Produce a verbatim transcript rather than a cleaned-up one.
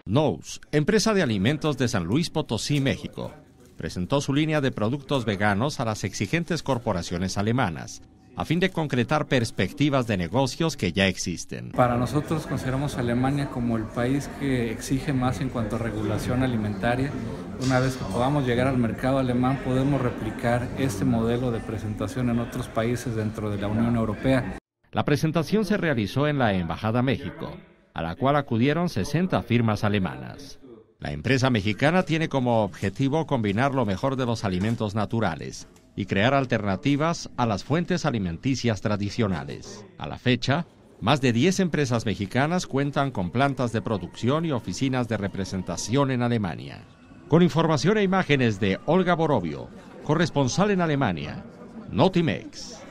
Nous, empresa de alimentos de San Luis Potosí, México, presentó su línea de productos veganos a las exigentes corporaciones alemanas, a fin de concretar perspectivas de negocios que ya existen. Para nosotros consideramos a Alemania como el país que exige más en cuanto a regulación alimentaria. Una vez que podamos llegar al mercado alemán, podemos replicar este modelo de presentación en otros países dentro de la Unión Europea. La presentación se realizó en la Embajada México, a la cual acudieron sesenta firmas alemanas. La empresa mexicana tiene como objetivo combinar lo mejor de los alimentos naturales y crear alternativas a las fuentes alimenticias tradicionales. A la fecha, más de diez empresas mexicanas cuentan con plantas de producción y oficinas de representación en Alemania. Con información e imágenes de Olga Borovio, corresponsal en Alemania, Notimex.